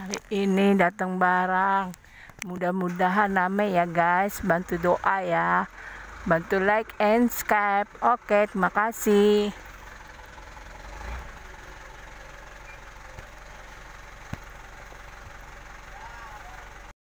Hari ini datang barang. Mudah-mudahan rame ya guys. Bantu doa ya. Bantu like and subscribe. Oke, terima kasih.